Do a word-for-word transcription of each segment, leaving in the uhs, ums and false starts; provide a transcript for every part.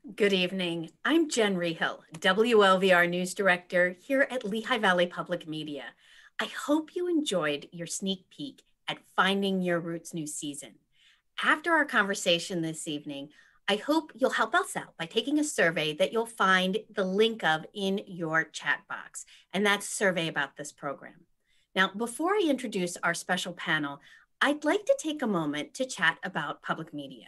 Good evening. I'm Jen Rehill, W L V R News Director here at Lehigh Valley Public Media. I hope you enjoyed your sneak peek at Finding Your Roots new season. After our conversation this evening, I hope you'll help us out by taking a survey that you'll find the link of in your chat box, and that's a survey about this program. Now, before I introduce our special panel, I'd like to take a moment to chat about public media.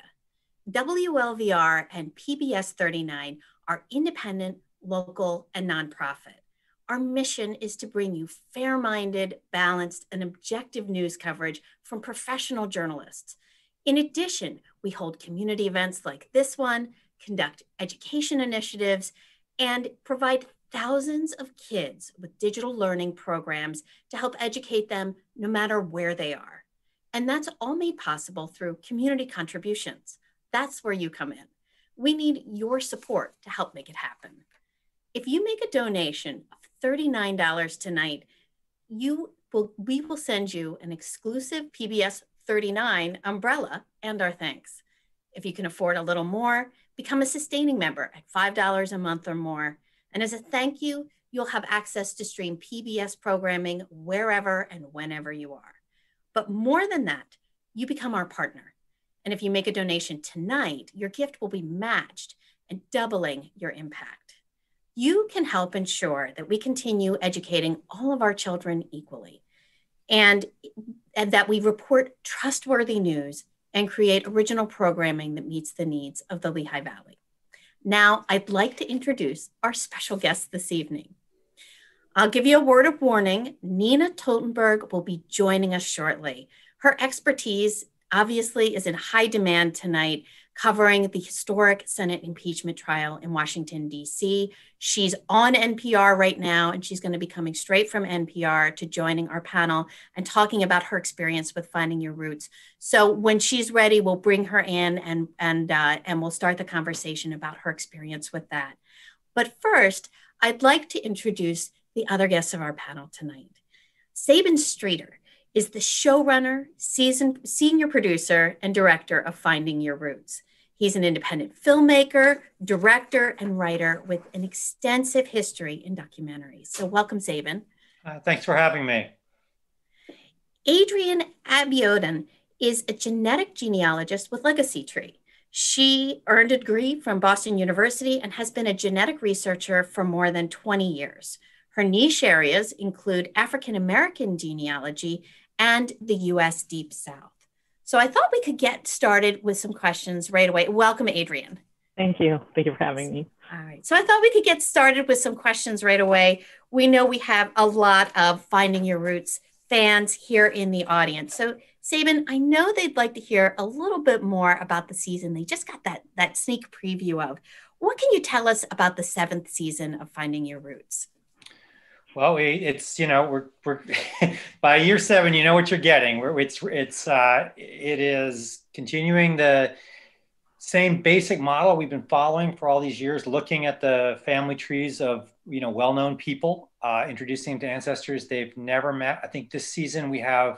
W L V R and P B S thirty-nine are independent, local, and nonprofit. Our mission is to bring you fair-minded, balanced, and objective news coverage from professional journalists. In addition, we hold community events like this one, conduct education initiatives, and provide thousands of kids with digital learning programs to help educate them no matter where they are. And that's all made possible through community contributions. That's where you come in. We need your support to help make it happen. If you make a donation of thirty-nine dollars tonight, you will, we will send you an exclusive P B S thirty-nine umbrella and our thanks. If you can afford a little more, become a sustaining member at five dollars a month or more. And as a thank you, you'll have access to stream P B S programming wherever and whenever you are. But more than that, you become our partner. And if you make a donation tonight, your gift will be matched and doubling your impact. You can help ensure that we continue educating all of our children equally and, and that we report trustworthy news and create original programming that meets the needs of the Lehigh Valley. Now, I'd like to introduce our special guest this evening. I'll give you a word of warning. Nina Totenburg will be joining us shortly. Her expertise obviously is in high demand tonight, covering the historic Senate impeachment trial in Washington, D C. She's on N P R right now, and she's going to be coming straight from N P R to joining our panel and talking about her experience with Finding Your Roots. So when she's ready, we'll bring her in and, and, uh, and we'll start the conversation about her experience with that. But first, I'd like to introduce the other guests of our panel tonight. Sabin Street is the showrunner, season, senior producer, and director of Finding Your Roots. He's an independent filmmaker, director, and writer with an extensive history in documentaries. So welcome, Sabin. Uh, thanks for having me. Adrienne Abiodun is a genetic genealogist with Legacy Tree. She earned a degree from Boston University and has been a genetic researcher for more than twenty years. Her niche areas include African-American genealogy and the U S Deep South. So I thought we could get started with some questions right away. Welcome, Adrienne. Thank you. Thank you for having me. All right. So I thought we could get started with some questions right away. We know we have a lot of Finding Your Roots fans here in the audience. So Sabin, I know they'd like to hear a little bit more about the season they just got that, that sneak preview of. What can you tell us about the seventh season of Finding Your Roots? Well, we, it's, you know, we're, we're by year seven, you know what you're getting. We're, it's, it's, uh, it is continuing the same basic model we've been following for all these years, looking at the family trees of, you know, well-known people, uh, introducing them to ancestors they've never met. I think this season we have,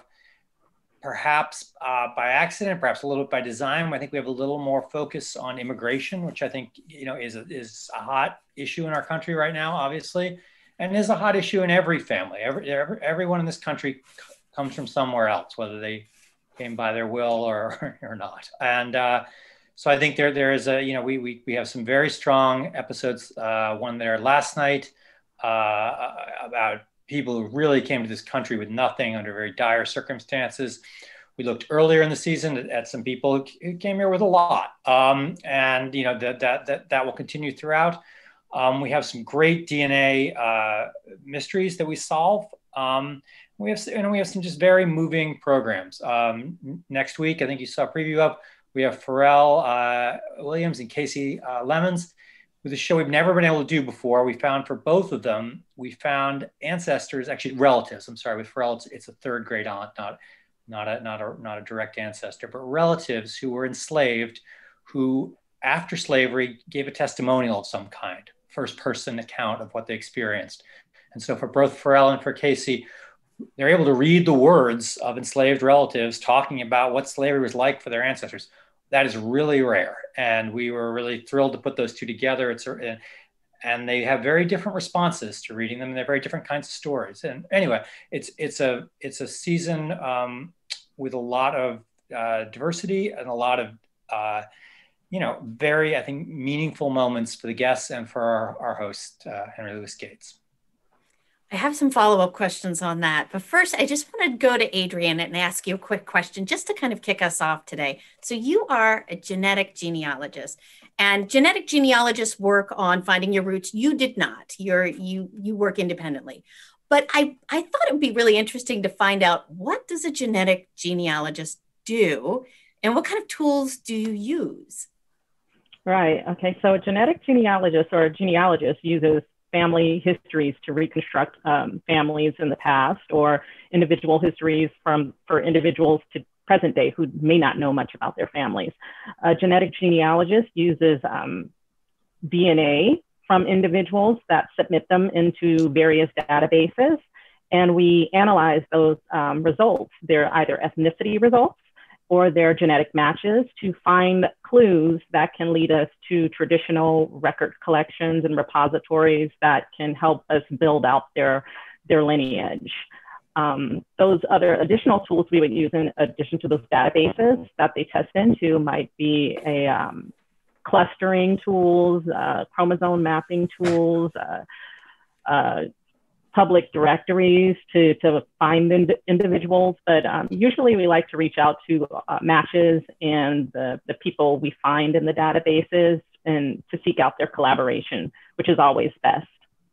perhaps uh, by accident, perhaps a little bit by design, I think we have a little more focus on immigration, which I think, you know, is a, is a hot issue in our country right now, obviously. And is a hot issue in every family. Every, every, everyone in this country comes from somewhere else, whether they came by their will or, or not. And uh, so I think there there is a, you know, we we, we have some very strong episodes. Uh, one there last night uh, about people who really came to this country with nothing under very dire circumstances. We looked earlier in the season at, at some people who came here with a lot. Um, and, you know, that, that, that, that will continue throughout. Um, we have some great D N A uh, mysteries that we solve. Um, we have, and we have some just very moving programs. Um, next week, I think you saw a preview of, we have Pharrell uh, Williams and Casey uh, Lemons with a show we've never been able to do before. We found for both of them, we found ancestors, actually relatives. I'm sorry, with Pharrell, it's, it's a third grade aunt, not not a not a not a direct ancestor, but relatives who were enslaved, who after slavery gave a testimonial of some kind. First person account of what they experienced. And so for both Pharrell and for Casey, they're able to read the words of enslaved relatives talking about what slavery was like for their ancestors. that is really rare. And we were really thrilled to put those two together. It's a, and they have very different responses to reading them, and they're very different kinds of stories. And anyway, it's it's a it's a season um, with a lot of uh, diversity and a lot of uh, you know very, I think, meaningful moments for the guests and for our, our host, uh, Henry Louis Gates. I have some follow-up questions on that. But first, I just want to go to Adrienne and ask you a quick question just to kind of kick us off today. So you are a genetic genealogist, and genetic genealogists work on finding your roots. You did not. You're you you work independently. But I, I thought it would be really interesting to find out, what does a genetic genealogist do and what kind of tools do you use? Right. Okay. So a genetic genealogist or a genealogist uses family histories to reconstruct um, families in the past, or individual histories from for individuals to present day who may not know much about their families. A genetic genealogist uses um, D N A from individuals that submit them into various databases, and we analyze those um, results. They're either ethnicity results or their genetic matches, to find clues that can lead us to traditional record collections and repositories that can help us build out their, their lineage. Um, those other additional tools we would use in addition to those databases that they test into might be a um, clustering tools, uh, chromosome mapping tools, uh, uh, public directories to, to find ind individuals, but um, usually we like to reach out to uh, matches and the, the people we find in the databases, and to seek out their collaboration, which is always best.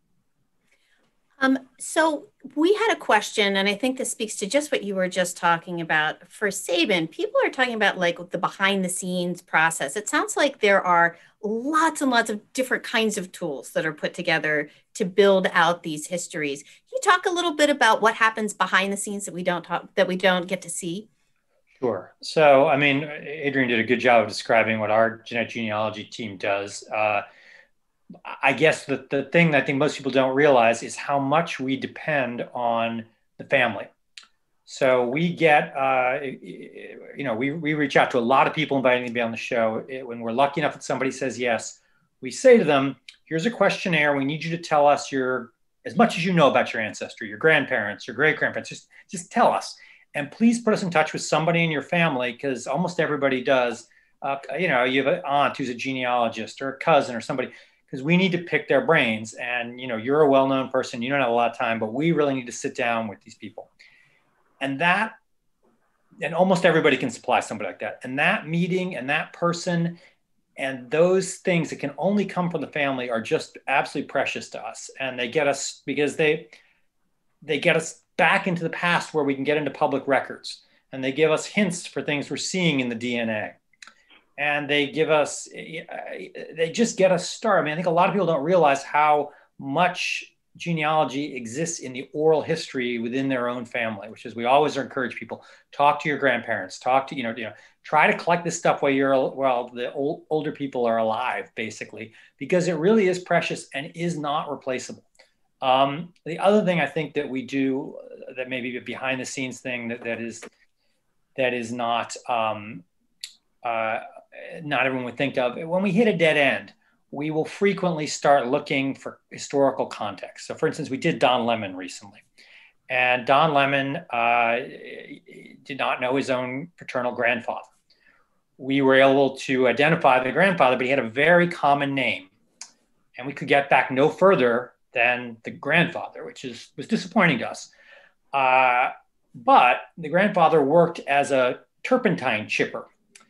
Um, so we had a question, and I think this speaks to just what you were just talking about. For Sabin, people are talking about like the behind the scenes process. It sounds like there are lots and lots of different kinds of tools that are put together to build out these histories. Can you talk a little bit about what happens behind the scenes that we don't talk, that we don't get to see? Sure. So, I mean, Adrienne did a good job of describing what our genetic genealogy team does. Uh, I guess the, the thing that I think most people don't realize is how much we depend on the family. So we get, uh, you know, we, we reach out to a lot of people inviting to be on the show. It, when we're lucky enough that somebody says yes, we say to them, here's a questionnaire. We need you to tell us your, as much as you know about your ancestry, your grandparents, your great-grandparents, just, just tell us. And please put us in touch with somebody in your family, because almost everybody does. Uh, you know, you have an aunt who's a genealogist, or a cousin or somebody, because we need to pick their brains. And, you know, you're a well-known person, you don't have a lot of time, but we really need to sit down with these people. And that, and almost everybody can supply somebody like that. And that meeting and that person and those things that can only come from the family are just absolutely precious to us. And they get us, because they, they get us back into the past where we can get into public records. And they give us hints for things we're seeing in the D N A. And they give us, they just get us started. I mean, I think a lot of people don't realize how much genealogy exists in the oral history within their own family, which is, we always encourage people, talk to your grandparents, talk to, you know, you know, try to collect this stuff while you're, while the old, older people are alive, basically, because it really is precious and is not replaceable. Um, the other thing I think that we do that may be a behind the scenes thing that, that is, that is not, um, uh, not everyone would think of, when we hit a dead end, we will frequently start looking for historical context. So for instance, we did Don Lemon recently. And Don Lemon uh, did not know his own paternal grandfather. We were able to identify the grandfather, but he had a very common name. And we could get back no further than the grandfather, which is, was disappointing to us. Uh, but the grandfather worked as a turpentine chipper,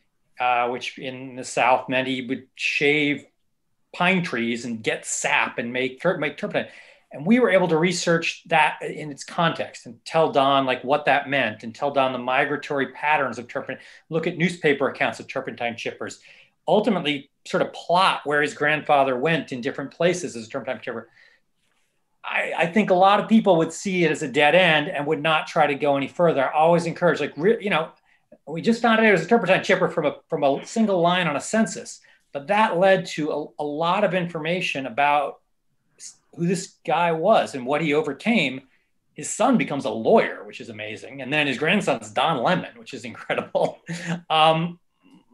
uh, which in the South meant he would shave pine trees and get sap and make, make turpentine. And we were able to research that in its context and tell Don like what that meant, and tell Don the migratory patterns of turpentine, look at newspaper accounts of turpentine chippers, ultimately sort of plot where his grandfather went in different places as a turpentine chipper. I, I think a lot of people would see it as a dead end and would not try to go any further. I always encourage, like, you know, we just found out it was a turpentine chipper from a, from a single line on a census. But that led to a, a lot of information about who this guy was and what he overcame. His son becomes a lawyer, which is amazing. And then his grandson's Don Lemon, which is incredible. Um,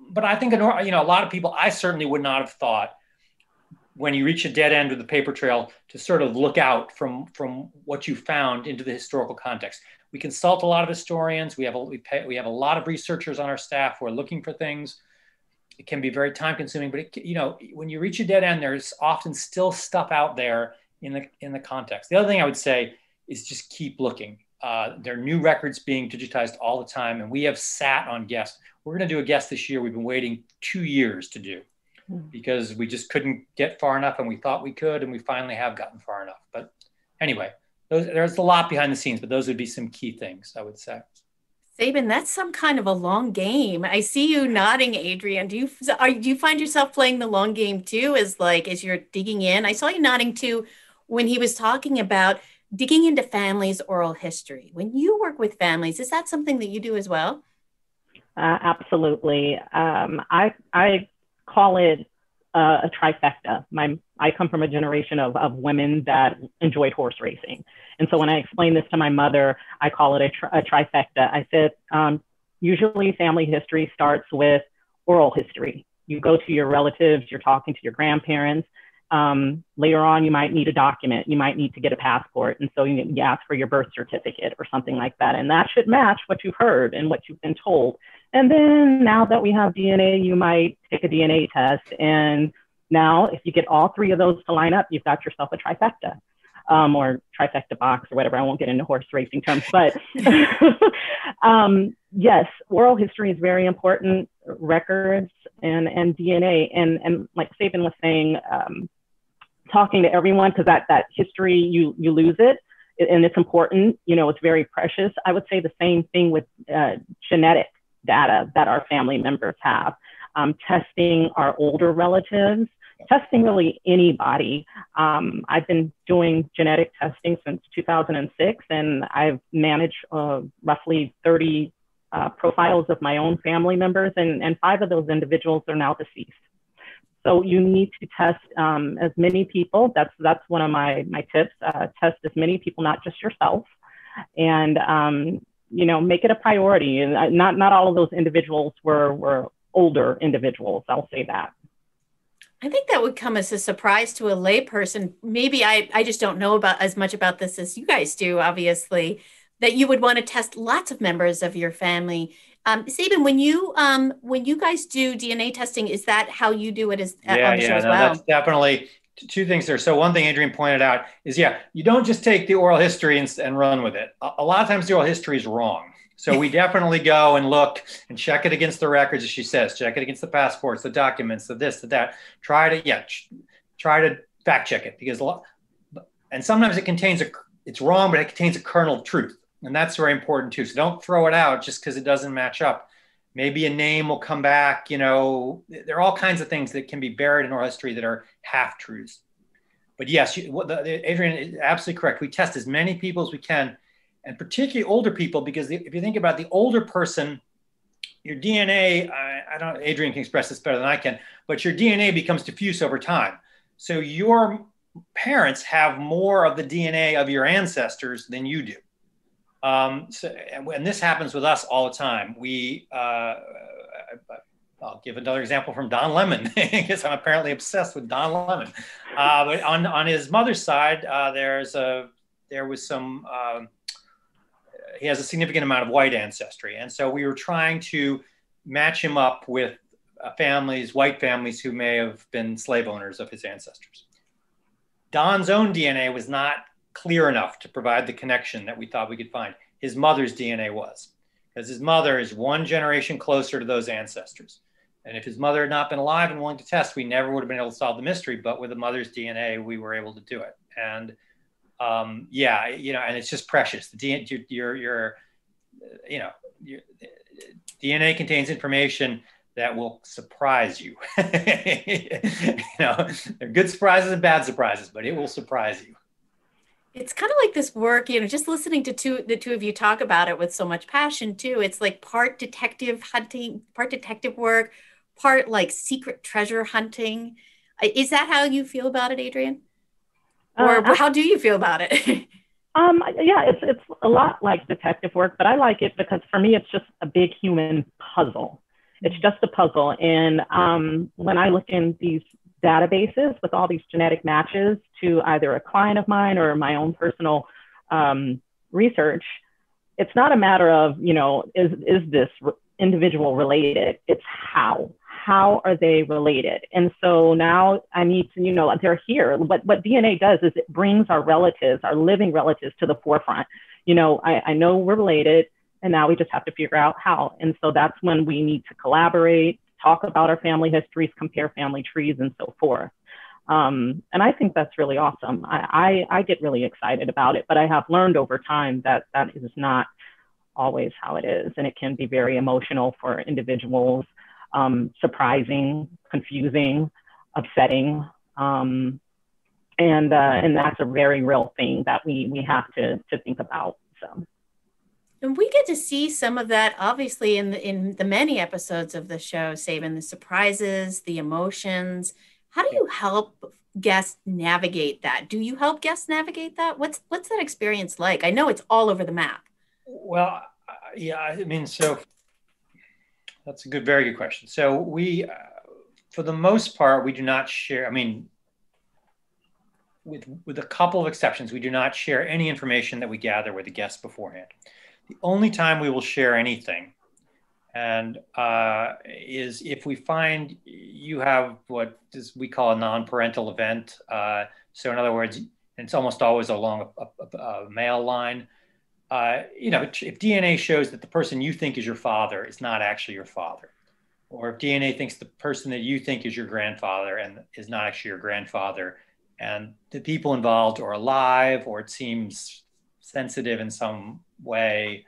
but I think, you know, a lot of people, I certainly would not have thought when you reach a dead end with the paper trail to sort of look out from, from what you found into the historical context. We consult a lot of historians. We have a, we, pay, we have a lot of researchers on our staff who are looking for things. It can be very time consuming, but it, you know, when you reach a dead end, there's often still stuff out there in the, in the context. The other thing I would say is just keep looking. Uh, there are new records being digitized all the time, and we have sat on guests. We're going to do a guest this year we've been waiting two years to do because we just couldn't get far enough, and we thought we could, and we finally have gotten far enough. But anyway, those, there's a lot behind the scenes, but those would be some key things, I would say. Sabin, that's some kind of a long game. I see you nodding, Adrienne. Do you are, do you find yourself playing the long game too, as like as you're digging in? I saw you nodding too when he was talking about digging into families' oral history. When you work with families, is that something that you do as well? Uh, absolutely. Um, I I call it uh, a trifecta. My I come from a generation of of women that enjoyed horse racing, and so when I explain this to my mother, I call it a, tri a trifecta. I said um, usually family history starts with oral history. You go to your relatives, you're talking to your grandparents. Um, later on, you might need a document. You might need to get a passport. And so you, you ask for your birth certificate or something like that. And that should match what you've heard and what you've been told. And then now that we have D N A, you might take a D N A test. And now if you get all three of those to line up, you've got yourself a trifecta um, or trifecta box or whatever. I won't get into horse racing terms, but um, yes, oral history is very important, records and, and D N A. And, and like Sabin was saying, um, talking to everyone, because that, that history, you, you lose it, and it's important, you know, it's very precious. I would say the same thing with uh, genetic data that our family members have. Um, testing our older relatives, testing really anybody. Um, I've been doing genetic testing since two thousand six, and I've managed uh, roughly thirty uh, profiles of my own family members, and, and five of those individuals are now deceased. So you need to test um, as many people. That's that's one of my my tips. Uh, test as many people, not just yourself, and um, you know, make it a priority. And not not all of those individuals were were older individuals. I'll say that. I think that would come as a surprise to a layperson. Maybe I I just don't know about as much about this as you guys do. Obviously, that you would want to test lots of members of your family. Um, Sabin, when you um, when you guys do D N A testing, is that how you do it as, uh, yeah, on the yeah, show as no, well? That's definitely two things there. So one thing Adrienne pointed out is, yeah, you don't just take the oral history and, and run with it. A, a lot of times the oral history is wrong. So we definitely go and look and check it against the records, as she says, check it against the passports, the documents, the this, the that. Try to, yeah, try to fact check it, because a lot, and sometimes it contains a, it's wrong, but it contains a kernel of truth. And that's very important too. So don't throw it out just because it doesn't match up. Maybe a name will come back, you know, there are all kinds of things that can be buried in oral history that are half truths. But yes, you, what the, Adrienne is absolutely correct. We test as many people as we can, and particularly older people, because the, if you think about the older person, your D N A, I, I don't, Adrienne can express this better than I can, but your D N A becomes diffuse over time. So your parents have more of the D N A of your ancestors than you do. Um, so, and this happens with us all the time. We, uh, I'll give another example from Don Lemon, because I'm apparently obsessed with Don Lemon. Uh, but on, on his mother's side, uh, there's a, there was some, uh, he has a significant amount of white ancestry. And so we were trying to match him up with uh, families, white families who may have been slave owners of his ancestors. Don's own D N A was not clear enough to provide the connection that we thought we could find. His mother's D N A was, because his mother is one generation closer to those ancestors. And if his mother had not been alive and willing to test, we never would have been able to solve the mystery. But with the mother's D N A, we were able to do it. And um, yeah, you know, and it's just precious. The D N A, your, your, you know, your, D N A contains information that will surprise you. You know, there are good surprises and bad surprises, but it will surprise you. It's kind of like this work, you know, just listening to two, the two of you talk about it with so much passion too. It's like part detective hunting, part detective work, part like secret treasure hunting. Is that how you feel about it, Adrienne? Or uh, how do you feel about it? um, yeah, it's, it's a lot like detective work, but I like it because for me, it's just a big human puzzle. It's just a puzzle. And um, when I look in these databases with all these genetic matches to either a client of mine or my own personal um, research, it's not a matter of, you know, is, is this individual related? It's how. How are they related? And so now I need to, you know, they're here. What, what D N A does is it brings our relatives, our living relatives to the forefront. You know, I, I know we're related, and now we just have to figure out how. And so that's when we need to collaborate, talk about our family histories, compare family trees, and so forth. Um, and I think that's really awesome. I, I, I get really excited about it, but I have learned over time that that is not always how it is. And it can be very emotional for individuals. Um, surprising, confusing, upsetting, um, and uh, and that's a very real thing that we we have to to think about. So, and we get to see some of that, obviously, in the in the many episodes of the show, Sabin, the surprises, the emotions. How do you help guests navigate that? Do you help guests navigate that? What's what's that experience like? I know it's all over the map. Well, uh, yeah, I mean, so. That's a good, very good question. So we, uh, for the most part, we do not share, I mean, with, with a couple of exceptions, we do not share any information that we gather with the guests beforehand. The only time we will share anything and uh, is if we find you have what is, we call a non-parental event. Uh, so in other words, it's almost always along a, a, a male line. Uh, you know, if D N A shows that the person you think is your father is not actually your father, or if D N A thinks the person that you think is your grandfather and is not actually your grandfather, and the people involved are alive, or it seems sensitive in some way,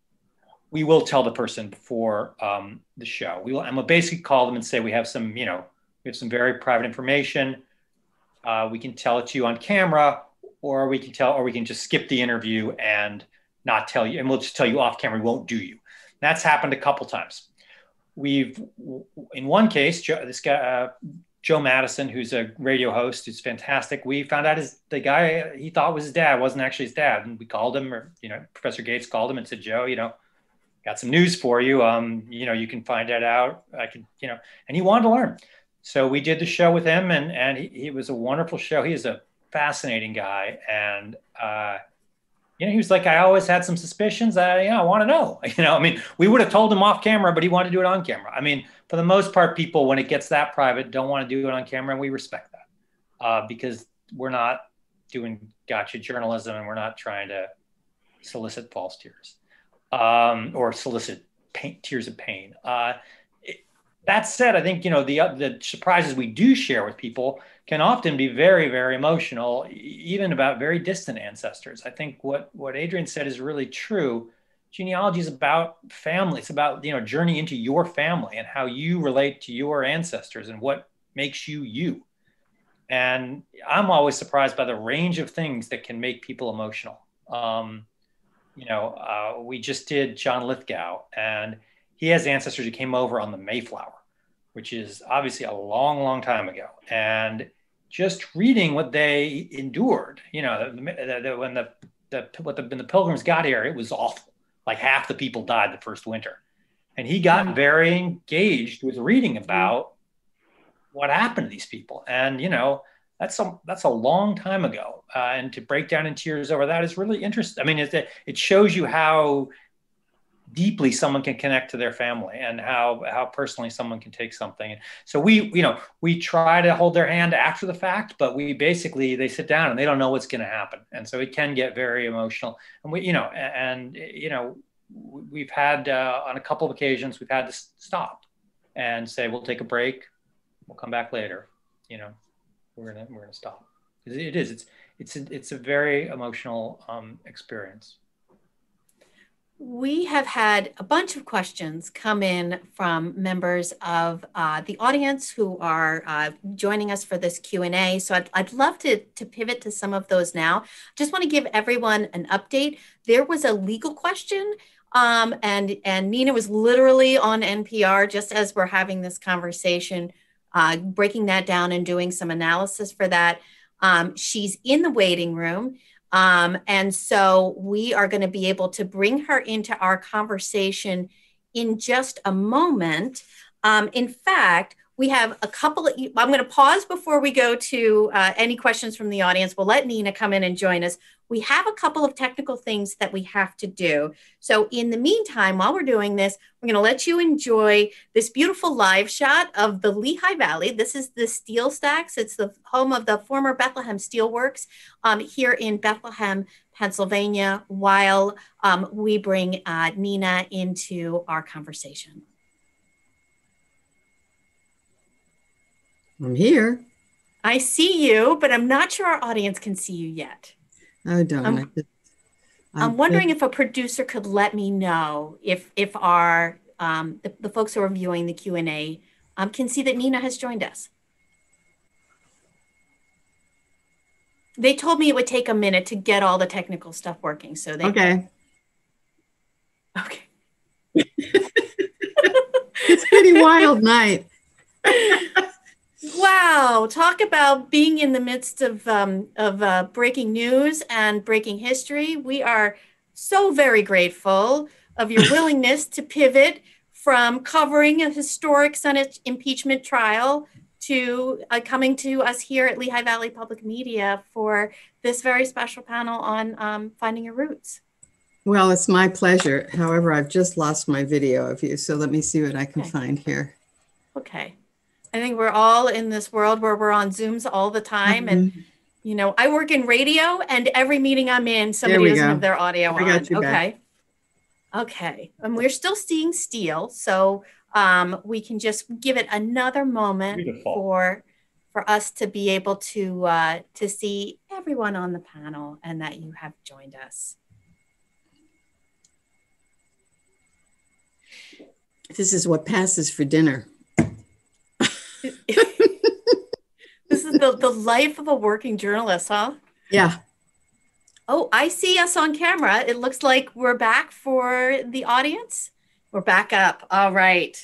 we will tell the person before um, the show. We will, and we'll basically call them and say, we have some, you know, we have some very private information. Uh, we can tell it to you on camera, or we can tell, or we can just skip the interview and not tell you, and we'll just tell you off camera, we won't do you. That's happened a couple times. We've, in one case, Joe, this guy, uh, Joe Madison, who's a radio host, who's fantastic. We found out his, the guy he thought was his dad wasn't actually his dad. And we called him, or, you know, Professor Gates called him and said, Joe, you know, got some news for you. Um, you know, you can find that out. I can, you know, and he wanted to learn. So we did the show with him, and, and he, he was a wonderful show. He is a fascinating guy. And, uh, you know, he was like, I always had some suspicions. I, you know, I want to know. You know, I mean, we would have told him off camera, but he wanted to do it on camera. I mean, for the most part, people, when it gets that private, don't want to do it on camera, and we respect that uh, because we're not doing gotcha journalism, and we're not trying to solicit false tears um, or solicit pain, tears of pain. Uh, it, that said, I think, you know, the the surprises we do share with people can often be very, very emotional, even about very distant ancestors. I think what, what Adrienne said is really true. Genealogy is about family. It's about, you know, journey into your family and how you relate to your ancestors and what makes you you. And I'm always surprised by the range of things that can make people emotional. Um, you know, uh, we just did John Lithgow, and he has ancestors who came over on the Mayflower, which is obviously a long, long time ago. And just reading what they endured, you know, the, the, the, when the, the, what the, when the Pilgrims got here, it was awful. Like half the people died the first winter. And he got very engaged with reading about what happened to these people. And, you know, that's a, that's a long time ago. Uh, and to break down in tears over that is really interesting. I mean, it, it shows you how deeply someone can connect to their family and how, how personally someone can take something. So we, you know, we try to hold their hand after the fact, but we basically, they sit down and they don't know what's going to happen. And so it can get very emotional. And we, you know, and, you know, we've had, uh, on a couple of occasions, we've had to stop and say, we'll take a break. We'll come back later. You know, we're going to, we're going to stop. It is, it's, it's, a, it's a very emotional um, experience. We have had a bunch of questions come in from members of uh, the audience who are uh, joining us for this Q and A. So I'd, I'd love to, to pivot to some of those now. Just want to give everyone an update. There was a legal question, um, and, and Nina was literally on N P R just as we're having this conversation, uh, breaking that down and doing some analysis for that. Um, she's in the waiting room. Um, and so we are going to be able to bring her into our conversation in just a moment. Um, in fact, we have a couple of, I'm going to pause before we go to uh, any questions from the audience. We'll let Nina come in and join us. We have a couple of technical things that we have to do. So in the meantime, while we're doing this, we're going to let you enjoy this beautiful live shot of the Lehigh Valley. This is the Steel Stacks. It's the home of the former Bethlehem Steelworks um, here in Bethlehem, Pennsylvania, while um, we bring uh, Nina into our conversation. I'm here. I see you, but I'm not sure our audience can see you yet. Oh, darn. I'm, I just, I'm wondering if a producer could let me know if if our um, the, the folks who are viewing the Q and A um, can see that Nina has joined us. They told me it would take a minute to get all the technical stuff working. So they okay. Okay. It's a pretty wild night. Wow, talk about being in the midst of um, of uh, breaking news and breaking history. We are so very grateful of your willingness to pivot from covering a historic Senate impeachment trial to uh, coming to us here at Lehigh Valley Public Media for this very special panel on um, finding your roots. Well, it's my pleasure. However, I've just lost my video of you, so let me see what I can okay. find here. Okay. I think we're all in this world where we're on Zooms all the time. And, you know, I work in radio and every meeting I'm in, somebody doesn't go. have their audio I on. got you okay. Back. Okay. And we're still seeing steel. So um, we can just give it another moment Beautiful. for for us to be able to uh, to see everyone on the panel and that you have joined us. This is what passes for dinner. This is the, the life of a working journalist, huh? Yeah. Oh, I see us on camera. It looks like we're back for the audience. We're back up. All right.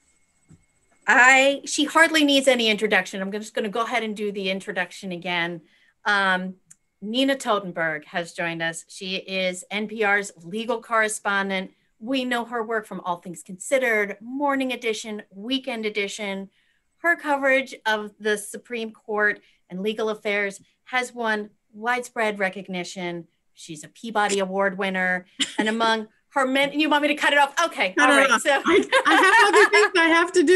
I she hardly needs any introduction. I'm just going to go ahead and do the introduction again. Um, Nina Totenburg has joined us. She is N P R's legal correspondent. We know her work from All Things Considered, Morning Edition, Weekend Edition. Her coverage of the Supreme Court and legal affairs has won widespread recognition. She's a Peabody Award winner. And among her men, you want me to cut it off? Okay, no, all no, right. No. So I, I have other things I have to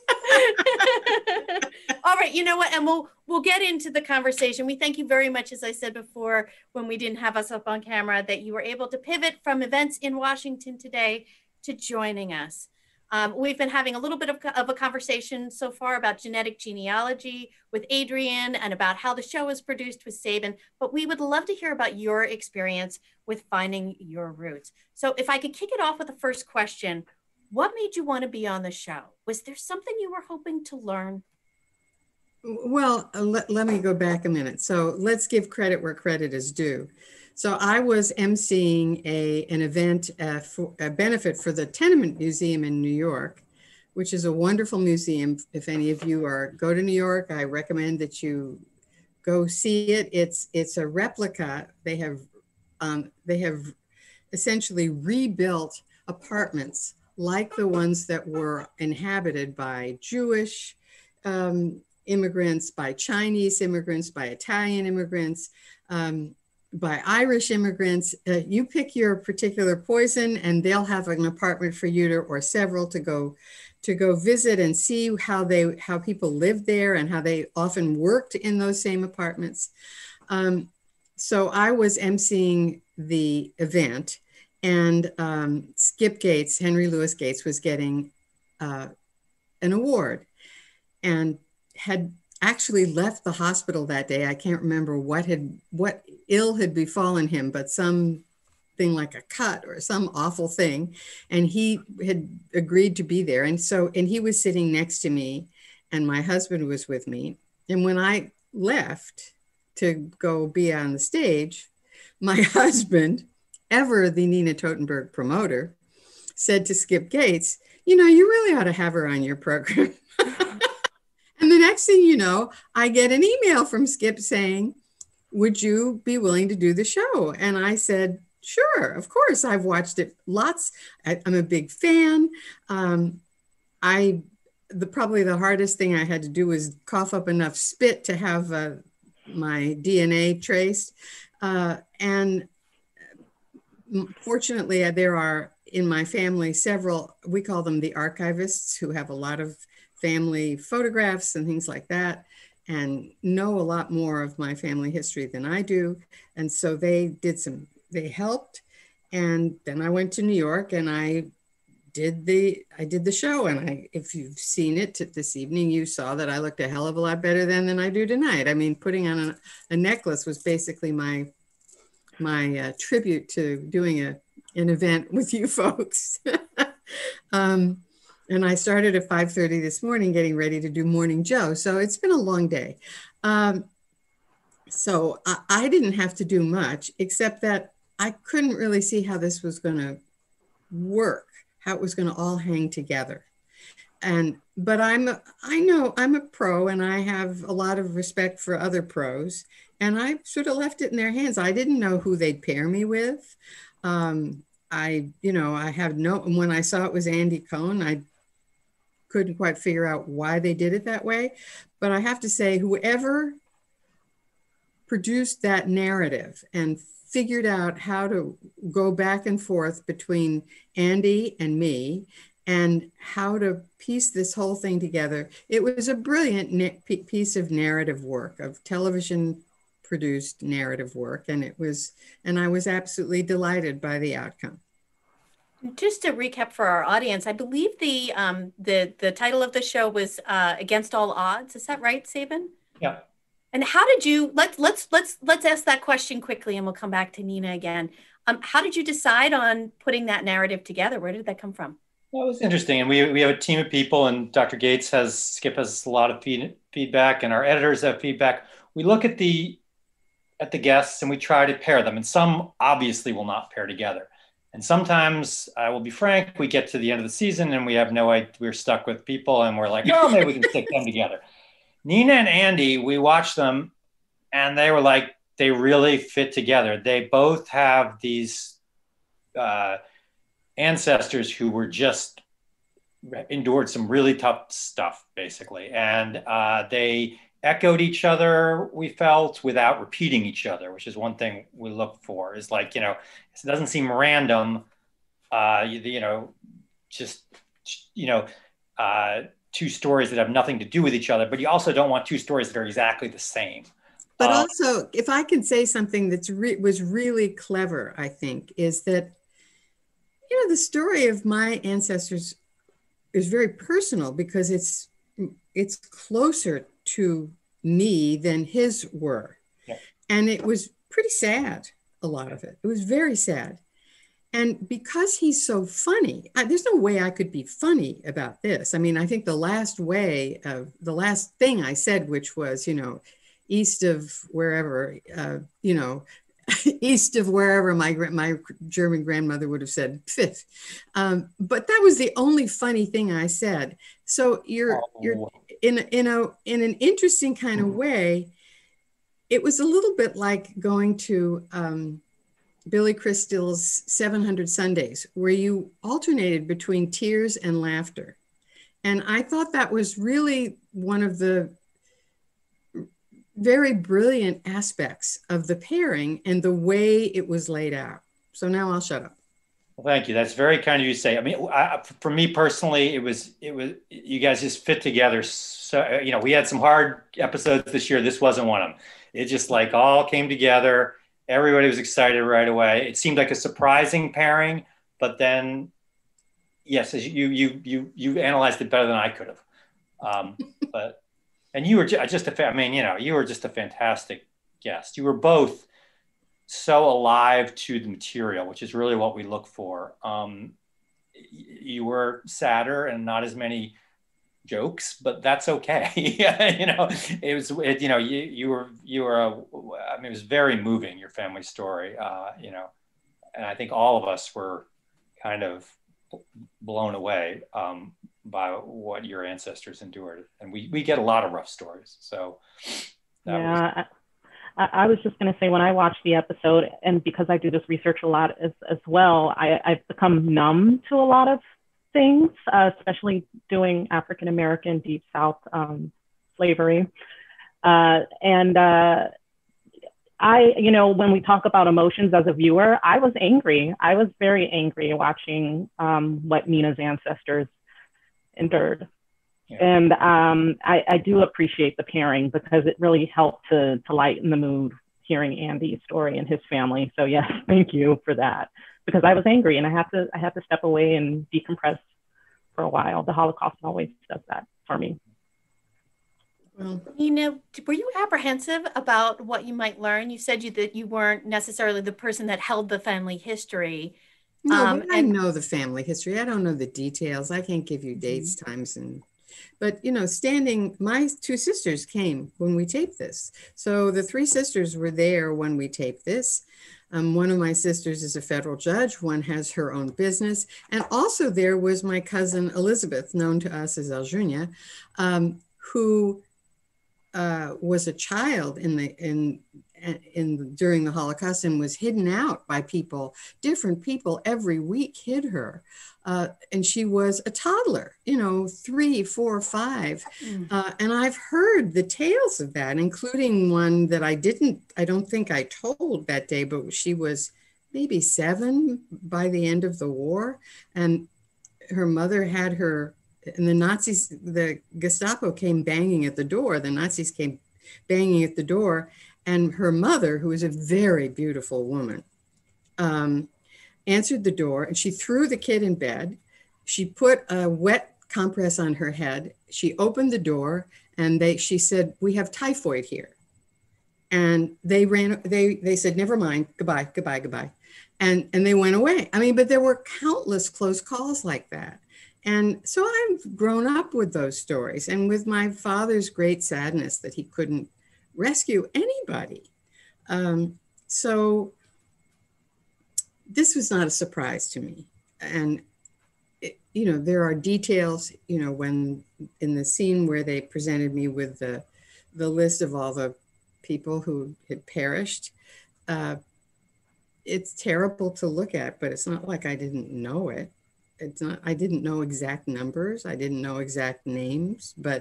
do. All right, you know what? And we'll we'll get into the conversation. We thank you very much, as I said before, when we didn't have us up on camera, that you were able to pivot from events in Washington today to joining us. Um, we've been having a little bit of, of a conversation so far about genetic genealogy with Adrienne and about how the show is produced with Sabin, but we would love to hear about your experience with finding your roots. So if I could kick it off with the first question, what made you want to be on the show? Was there something you were hoping to learn? Well, uh, let, let me go back a minute. So let's give credit where credit is due. So I was emceeing a, an event, uh, for a benefit for the Tenement Museum in New York, which is a wonderful museum. If any of you are go to New York, I recommend that you go see it. It's it's a replica. They have um, they have essentially rebuilt apartments like the ones that were inhabited by Jewish um, immigrants, by Chinese immigrants, by Italian immigrants. Um, by Irish immigrants. Uh, you pick your particular poison and they'll have an apartment for you to, or several to go to go visit and see how they how people lived there and how they often worked in those same apartments. Um, so I was emceeing the event, and um, Skip Gates, Henry Louis Gates, was getting uh, an award and had actually left the hospital that day. I can't remember what had what ill had befallen him, but something like a cut or some awful thing. And he had agreed to be there. And so, and he was sitting next to me and my husband was with me. And when I left to go be on the stage, my husband, ever the Nina Totenburg promoter, said to Skip Gates, you know, you really ought to have her on your program. And the next thing you know, I get an email from Skip saying, would you be willing to do the show? And I said, sure, of course. I've watched it lots. I, I'm a big fan. Um, I the probably the hardest thing I had to do was cough up enough spit to have uh, my D N A traced. Uh, and fortunately, there are in my family several, we call them the archivists, who have a lot of family photographs and things like that, and know a lot more of my family history than I do. And so they did some, they helped. And then I went to New York and I did the, I did the show. And I, if you've seen it this evening, you saw that I looked a hell of a lot better then than I do tonight. I mean, putting on a, a necklace was basically my, my uh, tribute to doing a, an event with you folks. um, and I started at five thirty this morning, getting ready to do Morning Joe. So it's been a long day. Um, so I, I didn't have to do much, except that I couldn't really see how this was going to work, how it was going to all hang together. And, but I'm, I know I'm a pro and I have a lot of respect for other pros, and I sort of left it in their hands. I didn't know who they'd pair me with. Um, I, you know, I have no, when I saw it was Andy Cohen, I couldn't quite figure out why they did it that way. But I have to say, whoever produced that narrative and figured out how to go back and forth between Andy and me and how to piece this whole thing together, it was a brilliant piece of narrative work, of television produced narrative work. And it was, and I was absolutely delighted by the outcome. Just to recap for our audience, I believe the um, the the title of the show was uh, "Against All Odds." Is that right, Sabin? Yeah. And how did you let's let's let's let's ask that question quickly, and we'll come back to Nina again. Um, how did you decide on putting that narrative together? Where did that come from? Well, it was interesting, and we we have a team of people, and Doctor Gates has Skip has a lot of feed, feedback, and our editors have feedback. We look at the at the guests and we try to pair them, and some obviously will not pair together. And sometimes, I will be frank, we get to the end of the season and we have no idea, we're stuck with people and we're like, well, maybe we can stick them together. Nina and Andy, we watched them and they were like, they really fit together. They both have these uh, ancestors who were just endured some really tough stuff, basically. And uh, they echoed each other, we felt, without repeating each other, which is one thing we look for, is like, you know, it doesn't seem random, uh, you, you know, just, you know, uh, two stories that have nothing to do with each other, but you also don't want two stories that are exactly the same. But uh, also, if I can say something that's re- was really clever, I think, is that, you know, the story of my ancestors is very personal because it's it's closer to me than his were. Yeah. And it was pretty sad, a lot of it. It was very sad. And because he's so funny, I, there's no way I could be funny about this. I mean, I think the last way of the last thing I said, which was, you know, east of wherever, uh, you know, east of wherever my my German grandmother would have said fifth. Um, but that was the only funny thing I said. So you're oh. you're in in a in an interesting kind of way. It was a little bit like going to um, Billy Crystal's seven hundred Sundays, where you alternated between tears and laughter. And I thought that was really one of the very brilliant aspects of the pairing and the way it was laid out. So now I'll shut up. Well, thank you. That's very kind of you to say. I mean, I, for me personally, it was, it was, you guys just fit together. So, you know, we had some hard episodes this year. This wasn't one of them. It just like all came together. Everybody was excited right away. It seemed like a surprising pairing, but then, yes, as you, you, you, you analyzed it better than I could have. Um, but, and you were just a, I mean, you know, you were just a fantastic guest. You were both so alive to the material, which is really what we look for. Um, you were sadder and not as many jokes, but that's okay. You know, it was, it, you know, you, you were, you were, a, I mean, it was very moving, your family story, uh, you know, and I think all of us were kind of blown away um, by what your ancestors endured. And we, we get a lot of rough stories. So that yeah, was... I, I was just going to say, when I watched the episode, and because I do this research a lot as, as well, I, I've become numb to a lot of things, uh, especially doing African American Deep South um, slavery. Uh, and uh, I, you know, when we talk about emotions as a viewer, I was angry. I was very angry watching um, what Nina's ancestors endured. Yeah. And um, I, I do appreciate the pairing because it really helped to, to lighten the mood hearing Andy's story and his family. So yes, thank you for that, because I was angry and I had to, I had to step away and decompress for a while. The Holocaust always does that for me. Well, Nina, were you apprehensive about what you might learn? You said you that you weren't necessarily the person that held the family history. No, um, but I and, know the family history. I don't know the details. I can't give you dates, mm-hmm. times, and but you know, standing. My two sisters came when we taped this, so the three sisters were there when we taped this. Um, one of my sisters is a federal judge. One has her own business, and also there was my cousin Elizabeth, known to us as Aljunia, um, who. Uh, was a child in the in in during the Holocaust and was hidden out by people. Different people every week hid her, uh, and she was a toddler, you know, three, four, five. Mm. Uh, and I've heard the tales of that, including one that I didn't, I don't think I told that day, but she was maybe seven by the end of the war, and her mother had her. And the Nazis, the Gestapo came banging at the door. The Nazis came banging at the door. And her mother, who was a very beautiful woman, um, answered the door. And she threw the kid in bed. She put a wet compress on her head. She opened the door and they, she said, "We have typhoid here." And they ran, they, they said, "Never mind, goodbye, goodbye, goodbye." And, and they went away. I mean, but there were countless close calls like that. And so I've grown up with those stories and with my father's great sadness that he couldn't rescue anybody. Um, so this was not a surprise to me. And, it, you know, there are details, you know, when in the scene where they presented me with the, the list of all the people who had perished, uh, it's terrible to look at, but it's not like I didn't know it. It's not, I didn't know exact numbers. I didn't know exact names, but,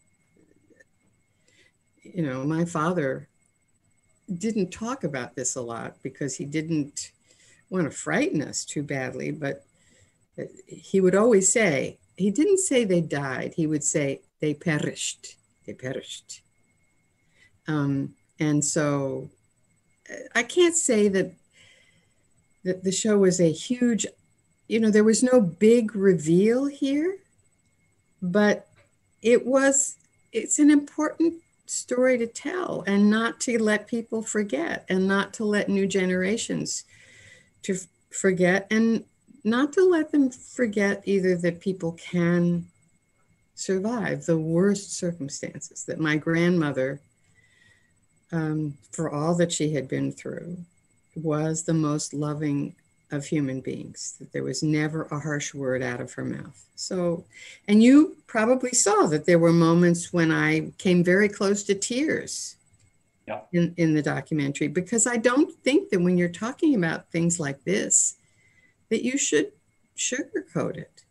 you know, my father didn't talk about this a lot because he didn't want to frighten us too badly, but he would always say, he didn't say they died. He would say they perished, they perished. Um, and so I can't say that, that the show was a huge, you know, there was no big reveal here, but it was, it's an important story to tell and not to let people forget and not to let new generations to forget and not to let them forget either that people can survive the worst circumstances, that my grandmother, um, for all that she had been through, was the most loving of human beings, that there was never a harsh word out of her mouth. So, and you probably saw that there were moments when I came very close to tears yeah. in, in the documentary, because I don't think that when you're talking about things like this, that you should sugarcoat it.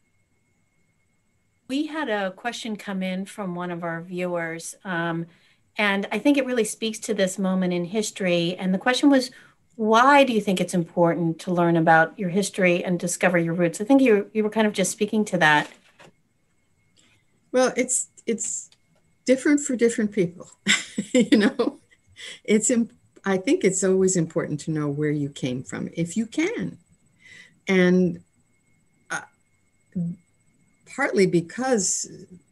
We had a question come in from one of our viewers, um, and I think it really speaks to this moment in history. And the question was, why do you think it's important to learn about your history and discover your roots? I think you you were kind of just speaking to that. Well, it's it's different for different people. You know, it's I think it's always important to know where you came from, if you can, and uh, partly because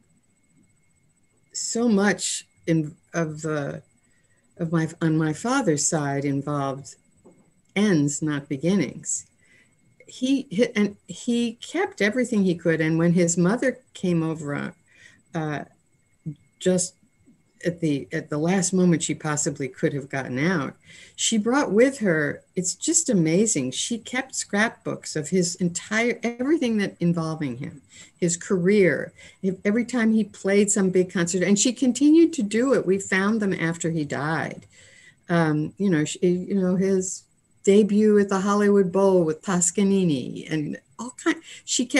so much in of the of my on my father's side involved ends, not beginnings. He, he and he kept everything he could. And when his mother came over, uh, just at the at the last moment she possibly could have gotten out, she brought with her. It's just amazing. She kept scrapbooks of his entire everything that involving him, his career. Every time he played some big concert, and she continued to do it. We found them after he died. Um, you know, she, you know his debut at the Hollywood Bowl with Toscanini and all kind. She kept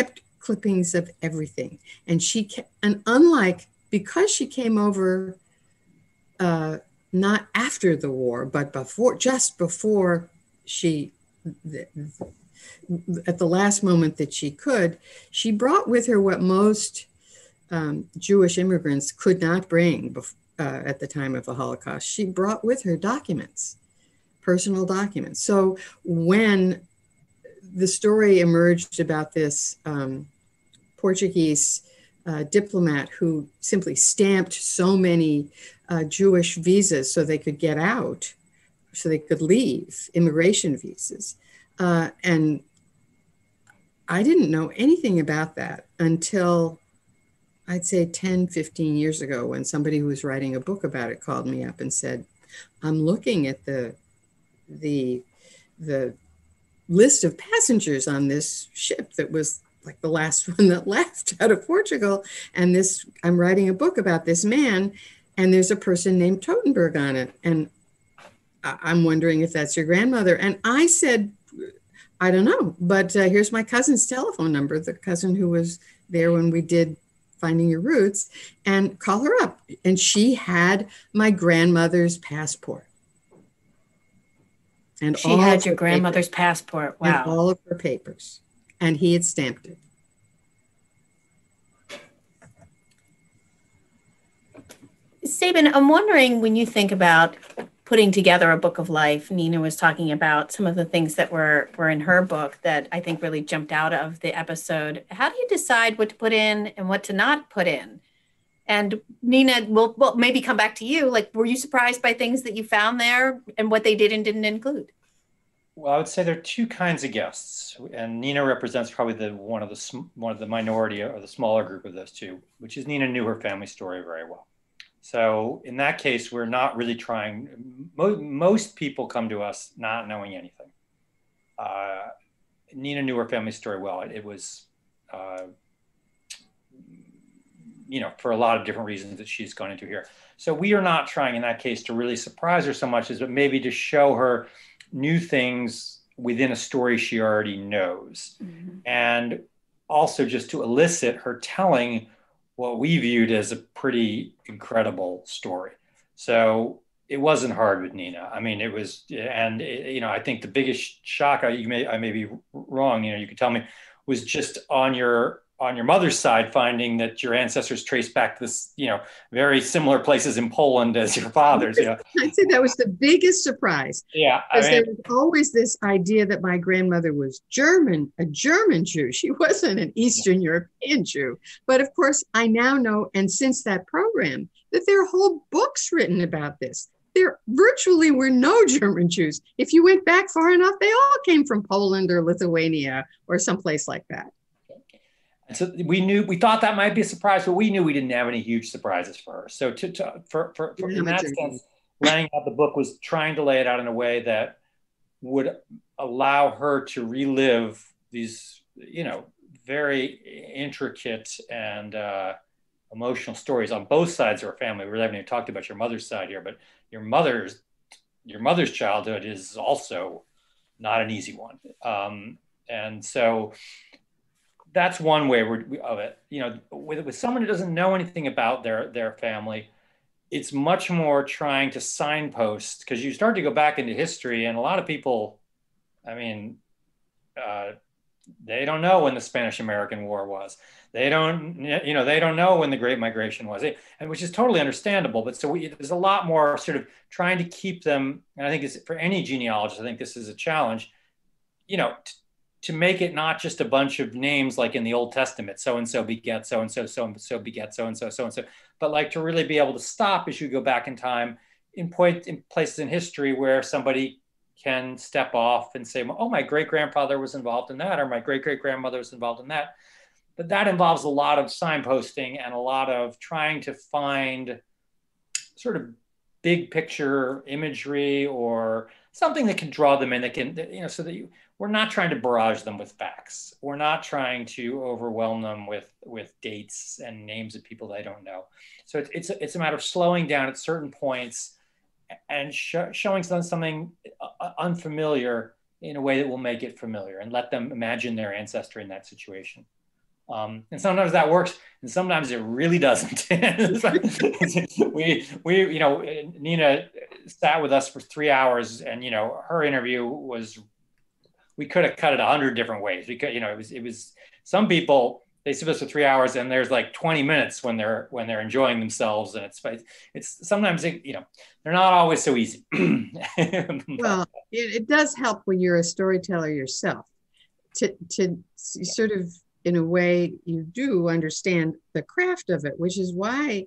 clippings of everything. And she, and unlike, because she came over uh, not after the war, but before, just before she, the, at the last moment that she could, she brought with her what most um, Jewish immigrants could not bring bef- uh, at the time of the Holocaust. She brought with her documents, personal documents. So when the story emerged about this um, Portuguese uh, diplomat who simply stamped so many uh, Jewish visas so they could get out, so they could leave, immigration visas. Uh, and I didn't know anything about that until I'd say ten, fifteen years ago, when somebody who was writing a book about it called me up and said, I'm looking at the, the, the list of passengers on this ship that was like the last one that left out of Portugal. And this, I'm writing a book about this man, and there's a person named Totenburg on it. And I'm wondering if that's your grandmother. And I said, I don't know, but uh, here's my cousin's telephone number, the cousin who was there when we did Finding Your Roots, and call her up. And she had my grandmother's passport. And she all had your her grandmother's papers, passport. Wow. and all of her papers. And he had stamped it. Sabin, I'm wondering, when you think about putting together a book of life, Nina was talking about some of the things that were, were in her book that I think really jumped out of the episode. How do you decide what to put in and what to not put in? And Nina, we'll, we'll maybe come back to you. Like, were you surprised by things that you found there and what they did and didn't include? Well, I would say there are two kinds of guests, and Nina represents probably the one of the one of the minority or the smaller group of those two, which is Nina knew her family story very well. So in that case, we're not really trying. Mo- most people come to us not knowing anything. Uh, Nina knew her family story well. It, it was, uh, you know, for a lot of different reasons that she's gone into here. So we are not trying in that case to really surprise her so much as but maybe to show her new things within a story she already knows. Mm-hmm. And also just to elicit her telling what we viewed as a pretty incredible story. So it wasn't hard with Nina. I mean, it was, and it, you know, I think the biggest shock, I, you may, I may be wrong, you know, you could tell me, was just on your, on your mother's side, finding that your ancestors trace back to this, you know, very similar places in Poland as your father's. You know, I'd say that was the biggest surprise. Yeah, because I mean, there was always this idea that my grandmother was German, a German Jew. She wasn't an Eastern yeah. European Jew. But of course, I now know, and since that program, that there are whole books written about this. There virtually were no German Jews. If you went back far enough, they all came from Poland or Lithuania or someplace like that. And so we knew, we thought that might be a surprise, but we knew we didn't have any huge surprises for her. So to, to for, for, for in that sense, laying out the book was trying to lay it out in a way that would allow her to relive these, you know, very intricate and uh, emotional stories on both sides of her family. We haven't even talked about your mother's side here, but your mother's, your mother's childhood is also not an easy one. Um, and so that's one way we're, of it. You know, with, with someone who doesn't know anything about their, their family, it's much more trying to signpost, because you start to go back into history, and a lot of people, I mean, uh, they don't know when the Spanish-American War was. They don't, you know, they don't know when the Great Migration was, and which is totally understandable. But so we, there's a lot more sort of trying to keep them, and I think it's, for any genealogist, I think this is a challenge, you know, t- to make it not just a bunch of names like in the Old Testament, so-and-so beget so-and-so, so-and-so beget so-and-so, so-and-so, but like to really be able to stop as you go back in time in point in places in history where somebody can step off and say, oh, my great-grandfather was involved in that, or my great-great-grandmother was involved in that. But that involves a lot of signposting and a lot of trying to find sort of big picture imagery or something that can draw them in, that can, you know, so that you, we're not trying to barrage them with facts. We're not trying to overwhelm them with, with dates and names of people they don't know. So it's, it's, a, it's a matter of slowing down at certain points and sh- showing them something unfamiliar in a way that will make it familiar and let them imagine their ancestry in that situation. Um, and sometimes that works, and sometimes it really doesn't. we, we, you know, Nina sat with us for three hours, and you know, her interview was, we could have cut it a hundred different ways. We could, you know, it was, it was. Some people, they sit with us for three hours, and there's like twenty minutes when they're when they're enjoying themselves, and it's it's sometimes it, you know, they're not always so easy. Well, it, it does help when you're a storyteller yourself to to sort of, in a way, you do understand the craft of it, which is why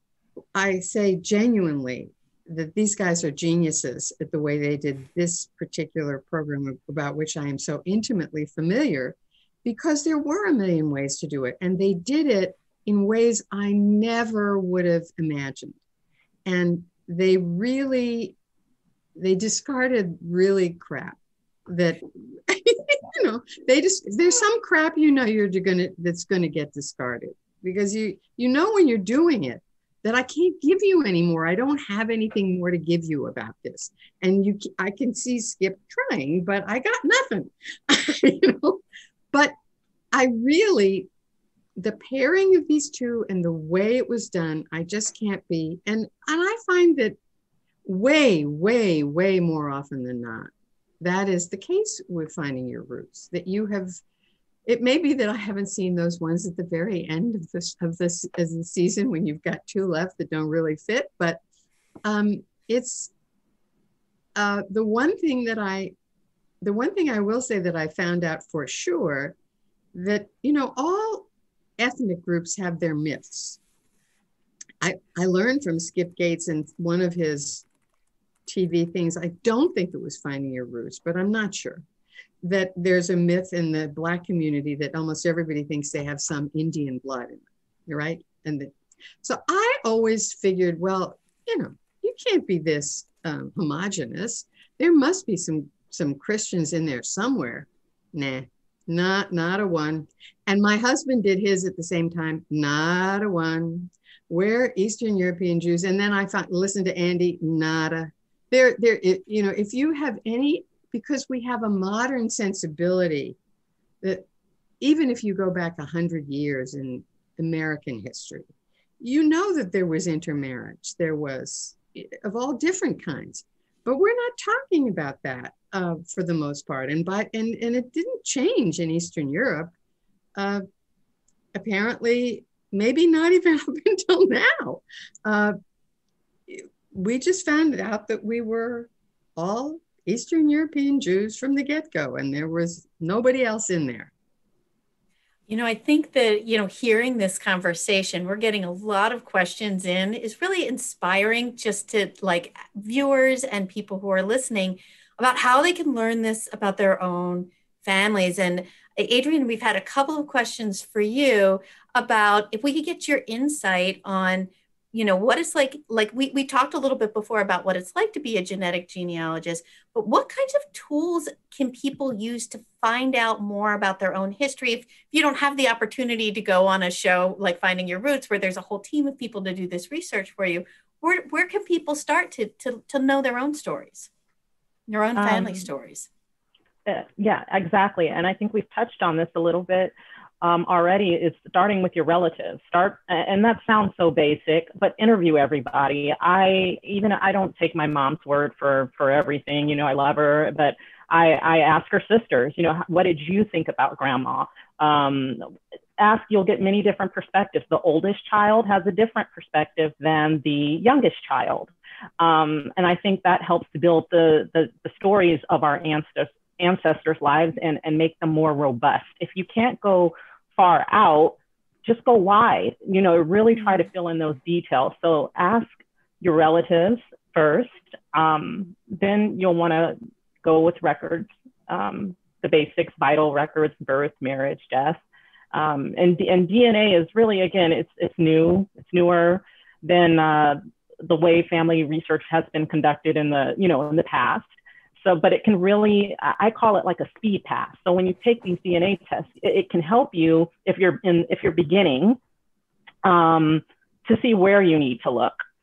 I say genuinely that these guys are geniuses at the way they did this particular program about which I am so intimately familiar, because there were a million ways to do it. And they did it in ways I never would have imagined. And they really, they discarded really crap that, you know, they just, there's some crap, you know, you're gonna, that's gonna get discarded, because you, you know, when you're doing it, that I can't give you anymore. I don't have anything more to give you about this. And you, I can see Skip trying, but I got nothing, you know. But I really, the pairing of these two and the way it was done, I just can't be. And, and I find that way, way, way more often than not, that is the case with Finding Your Roots, that you have, it may be that I haven't seen those ones at the very end of this, of this as the season when you've got two left that don't really fit, but um, it's uh, the one thing that I, the one thing I will say that I found out for sure, that, you know, all ethnic groups have their myths. I, I learned from Skip Gates in one of his T V things, I don't think it was Finding Your Roots, but I'm not sure, that there's a myth in the Black community that almost everybody thinks they have some Indian blood in them, you're right? And the, so I always figured, well, you know, you can't be this um, homogenous. There must be some some Christians in there somewhere. Nah, not, not a one. And my husband did his at the same time, not a one. We're Eastern European Jews. And then I found, listen to Andy, nada. There, there, it, you know, if you have any, because we have a modern sensibility that even if you go back a hundred years in American history, you know that there was intermarriage, there was of all different kinds, but we're not talking about that uh, for the most part. And by, and, and it didn't change in Eastern Europe. Uh, apparently, maybe not even up until now. Uh, we just found out that we were all Eastern European Jews from the get-go, and there was nobody else in there. You know, I think that, you know, hearing this conversation, we're getting a lot of questions in, is really inspiring, just to like viewers and people who are listening about how they can learn this about their own families. And Adrienne, we've had a couple of questions for you about if we could get your insight on, you know, what it's like, like we, we talked a little bit before about what it's like to be a genetic genealogist, but what kinds of tools can people use to find out more about their own history? If you don't have the opportunity to go on a show like Finding Your Roots, where there's a whole team of people to do this research for you, where, where can people start to, to, to know their own stories, their own family um, stories? Uh, yeah, exactly. And I think we've touched on this a little bit. Um, already, is starting with your relatives. Start, and that sounds so basic, but interview everybody. I even I don't take my mom's word for for everything. You know, I love her, but I I ask her sisters. You know, what did you think about grandma? Um, ask. You'll get many different perspectives. The oldest child has a different perspective than the youngest child, um, and I think that helps to build the the, the stories of our ancestors ancestors' lives and and make them more robust. If you can't go far out, just go wide, you know, really try to fill in those details. So ask your relatives first, um, then you'll want to go with records, um, the basics, vital records, birth, marriage, death. Um, and, and D N A is really, again, it's, it's new, it's newer than uh, the way family research has been conducted in the, you know, in the past. So, but it can really, I call it like a speed pass. So when you take these D N A tests, it, it can help you if you're in, if you're beginning um, to see where you need to look.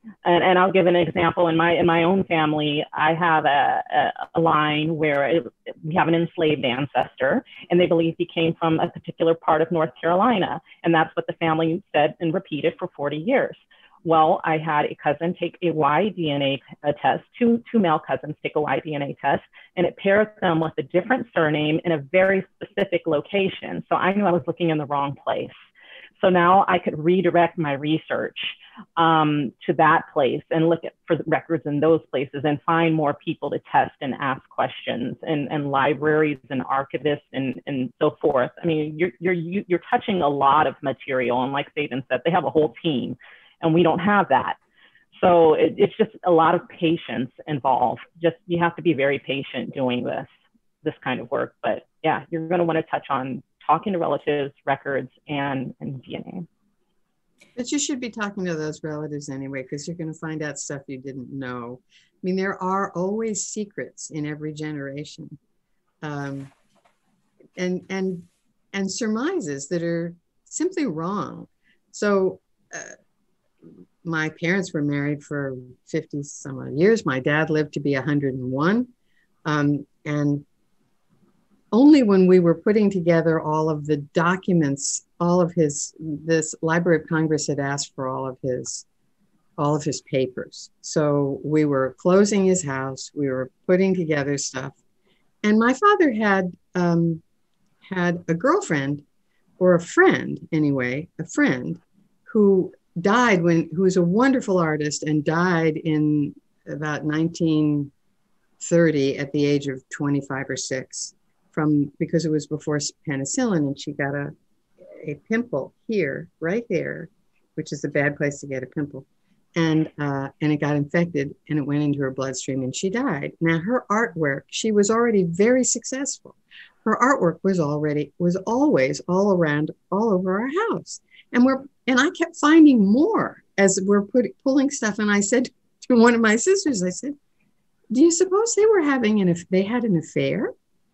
And, and I'll give an example. In my in my own family, I have a, a, a line where it, we have an enslaved ancestor, and they believe he came from a particular part of North Carolina, and that's what the family said and repeated for forty years. Well, I had a cousin take a Y D N A test, two, two male cousins take a Y D N A test, and it paired them with a different surname in a very specific location. So I knew I was looking in the wrong place. So now I could redirect my research um, to that place and look at for records in those places and find more people to test and ask questions, and, and libraries and archivists and, and so forth. I mean, you're, you're, you're touching a lot of material. And like Sabin said, they have a whole team, and we don't have that. So it, it's just a lot of patience involved. Just, you have to be very patient doing this, this kind of work. But yeah, you're going to want to touch on talking to relatives, records, and, and D N A. But you should be talking to those relatives anyway, because you're going to find out stuff you didn't know. I mean, there are always secrets in every generation, um, and and and surmises that are simply wrong. So uh, my parents were married for fifty some odd years. My dad lived to be one hundred and one, um, and only when we were putting together all of the documents, all of his, this Library of Congress had asked for all of his, all of his papers. So we were closing his house, we were putting together stuff. And my father had, um, had a girlfriend, or a friend anyway, a friend who died when, who was a wonderful artist and died in about nineteen thirty at the age of twenty-five or six. From, because it was before penicillin, and she got a, a pimple here, right there, which is a bad place to get a pimple. And, uh, and it got infected, and it went into her bloodstream, and she died. Now her artwork, she was already very successful. Her artwork was already, was always all around, all over our house. And we're, and I kept finding more as we're put, pulling stuff. And I said to one of my sisters, I said, do you suppose they were having an, if they had an affair?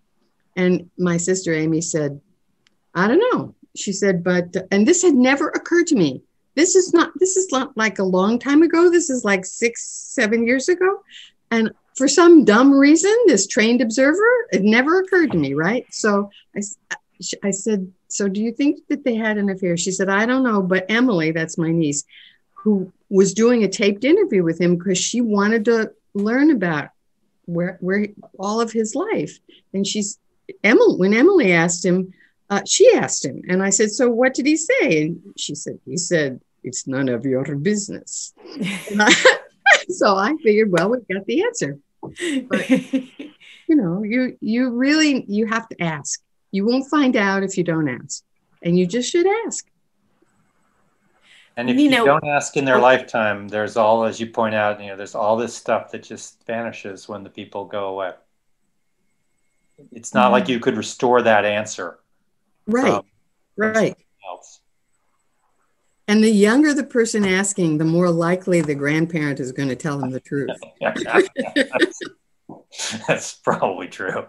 And my sister Amy said, I don't know. She said, but, and this had never occurred to me. This is not, this is not like a long time ago. This is like six, seven years ago. And for some dumb reason, this trained observer, it never occurred to me, right? So I, I said, so do you think that they had an affair? She said, I don't know, but Emily, that's my niece, who was doing a taped interview with him because she wanted to learn about where, where all of his life. And she's, Emily, when Emily asked him, uh, she asked him, and I said, so what did he say? And she said, he said, it's none of your business. I, so I figured, well, we got the answer. But, you know, you, you really, you have to ask. You won't find out if you don't ask, and you just should ask. And if you, you know, don't ask in their lifetime, there's all, as you point out, you know, there's all this stuff that just vanishes when the people go away. It's not mm-hmm. like you could restore that answer. Right, from, from right. Else. And the younger the person asking, the more likely the grandparent is going to tell them the truth. that's, that's probably true.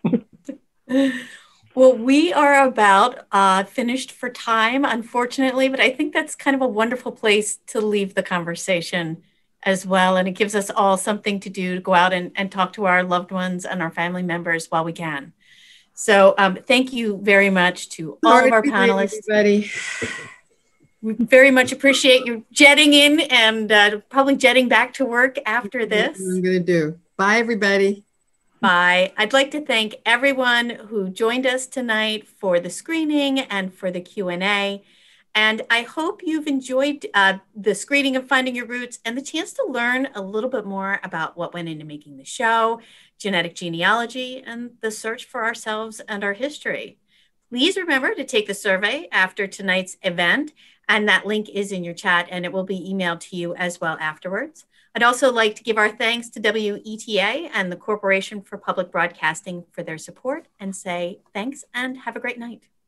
Well, we are about uh, finished for time, unfortunately, but I think that's kind of a wonderful place to leave the conversation as well. And it gives us all something to do, to go out and, and talk to our loved ones and our family members while we can. So um, thank you very much to all Sorry of our panelists. Everybody. We very much appreciate you jetting in and uh, probably jetting back to work after this. That's what I'm going to do. Bye, everybody. Bye. I'd like to thank everyone who joined us tonight for the screening and for the Q and A. And I hope you've enjoyed uh, the screening of Finding Your Roots and the chance to learn a little bit more about what went into making the show, genetic genealogy, and the search for ourselves and our history. Please remember to take the survey after tonight's event, and that link is in your chat, and it will be emailed to you as well afterwards. I'd also like to give our thanks to W E T A and the Corporation for Public Broadcasting for their support, and say thanks and have a great night.